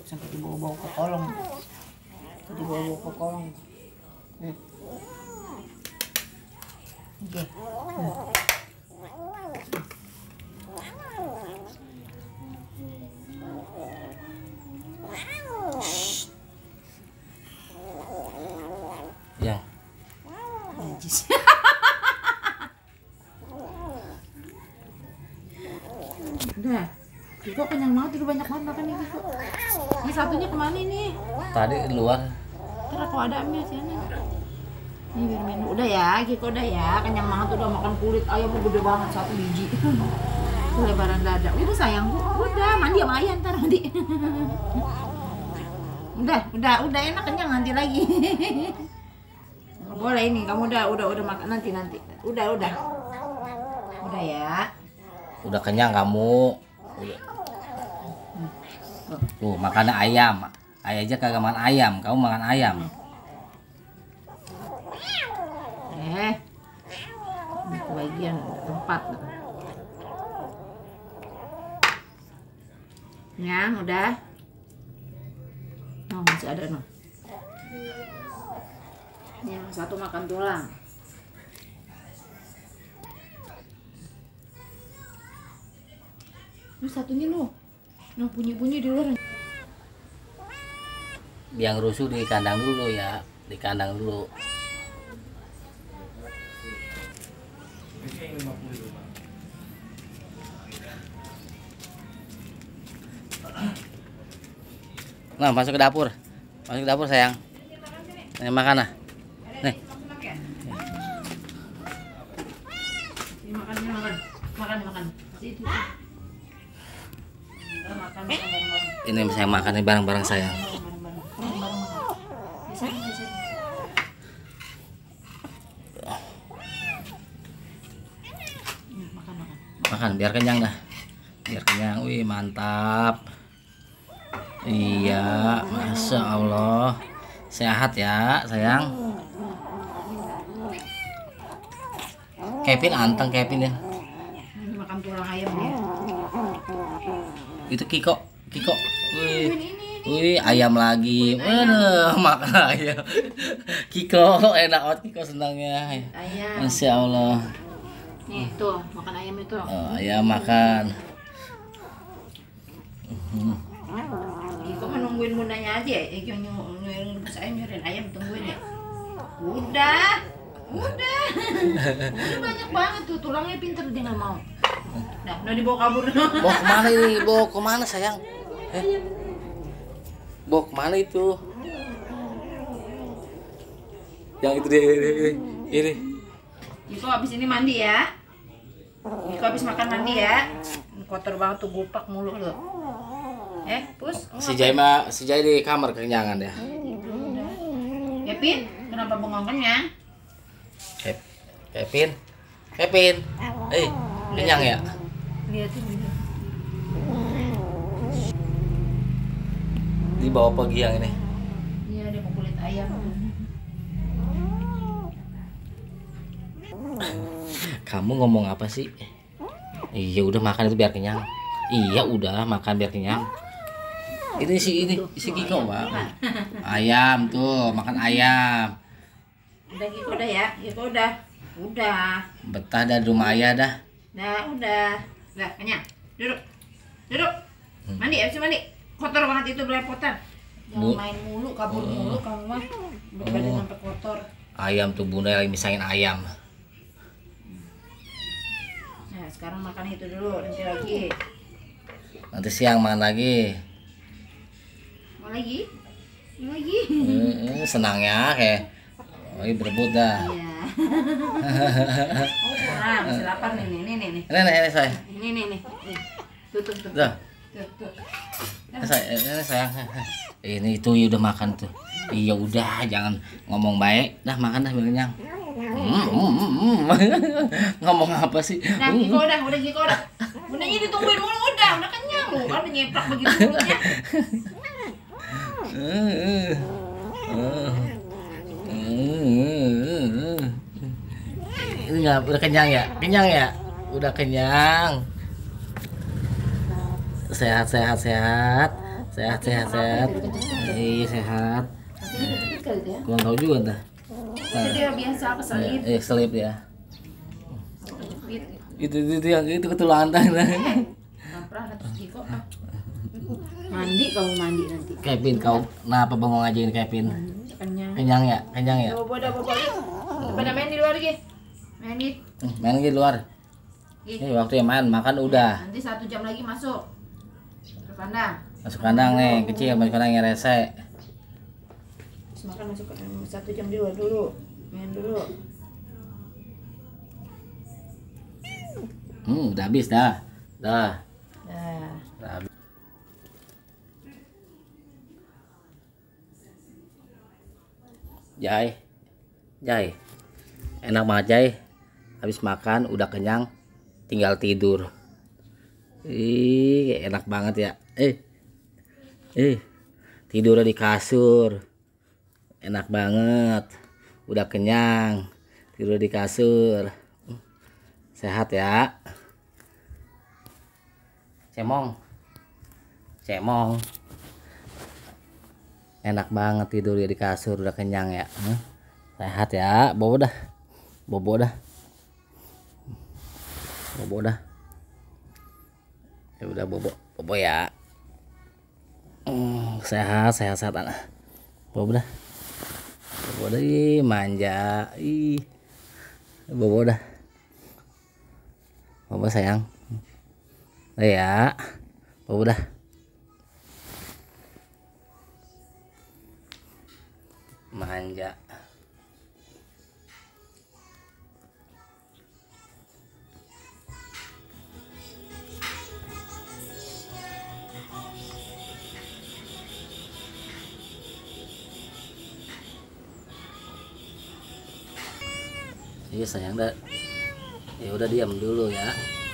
sampai dibawa-bawa ke kolong. Dibawa-bawa ke kolong. Oke. Ya. Najis. Udah. Kiko kenyang banget, udah banyak banget makan nih Kiko. Ini satunya kemana ini? Tadi di luar. Ntar aku ada mie sini. Ini biar minum. Udah ya, Kiko udah ya. Kenyang banget udah makan kulit ayam gede banget 1 biji. Lebaran dada. Udah sayangku. Udah mandi sama ayam ntar mandi. udah enak kenyang nanti lagi. Boleh ini, kamu udah makan nanti. Udah ya. Udah kenyang kamu. Udah. Tuh makannya ayam. Ayah aja kagak makan ayam, kamu makan ayam. Ini kebagian tempat. Nyang udah. Oh, masih ada no. Yang satu makan tulang. Lu satunya lu. Nah bunyi-bunyi di luar. Yang rusuh di kandang dulu ya, di kandang dulu. Nah, masuk ke dapur. Masuk ke dapur sayang. Nih makan nah. Nih. Makan. Situ. Makan. Ini saya makan nih barang-barang sayang. Makan biar kenyang dah. Biar kenyang. Wih, mantap. Iya, Masya Allah. Sehat ya, sayang. Kevin anteng Kevin ya. Makan tulang ayam ya. Itu Kiko. Wih, ayam lagi. Waduh, makan ayam. Kiko, enak banget Kiko senangnya. Ayam. Masya Allah. Nih, tuh, makan ayam itu. Oh, ayam makan. Kiko menungguin bundanya aja ya. Pas ayam nyurin ayam tungguin ya. Udah banyak banget tuh, tulangnya pinter dia nggak mau. Nah, udah dibawa kabur. Bawa kemana ini? Bawa kemana sayang? Bawa kemana itu? Yang itu dia ini. Kiko habis ini mandi ya. Kiko habis makan mandi ya. Kotor banget tuh, gupak mulu lo. Pus. Si Jai di kamar kenyangan ya. Kevin, kenapa bengong kenyang? Kevin. Kenyang ya? Lihatin gitu. Dibawa pergi yang ini. Iya, dia mau kulit ayam. Kamu ngomong apa sih? Iya udah makan itu biar kenyang. Iya udah makan biar kenyang. Ini si Kiko Pak. Ayam tuh, makan ayam. Udah Kiko udah ya, Kiko udah. Betah dah di rumah ayah dah. Udah kenyang. Duduk. Mandi, habis mandi. Kotor banget itu belepotan. Jangan main mulu, kabur mulu kamu mah. Udah pada sampai kotor. Ayam tuh bunda lagi misangin ayam. Nah, sekarang makan itu dulu, nanti lagi. Nanti siang makan lagi. Mau lagi? Senangnya kayak lagi berebut dah. Iya. Oh, kurang, masih lapar nih. Ini saya. Ini. Tuh. Tuh. Ini sayang. Ini itu udah makan tuh. Iya udah jangan ngomong baik. Dah makan dah biar kenyang. Ngomong apa sih? Nah, Kiko udah. Bundanya ditungguin mulu udah kenyang lu. Kan nyeplak begitu mulutnya. Ini nggak udah kenyang ya? Udah kenyang. Sehat. Sehat, sehat, sehat. Iya, sehat. Kurang tahu juga dah. Dia biasa keselip. Selip ya. Itu yang itu ketulangan dah. Mandi, kamu mandi nanti. Kevin, kau kenapa bengong aja ini Kevin? Kenyang ya, kenyang ya. Bobo. Pada main di luar lagi. Main di luar. Waktu yang main, makan udah. Nanti 1 jam lagi masuk ke kandang. Masuk kandang nih, kecil masuk kandang yang rese. Makan masuk ke 1 jam di luar dulu. Main dulu. Udah habis dah. Dah. Udah habis. Jai. Enak banget Jai. Habis makan udah kenyang, tinggal tidur. Ih, enak banget ya. Tidur di kasur. Enak banget. Udah kenyang, tidur di kasur. Sehat ya. Cemong. Enak banget tidur di kasur, udah kenyang ya. Sehat ya. Bobo dah. Ya udah bobo ya. Sehat anak. Bobo dah. Ih, manja. Ih. Bobo dah. Bobo sayang. Ya. Bobo dah. Manja. Iya sayang dah. Ya udah diam dulu ya.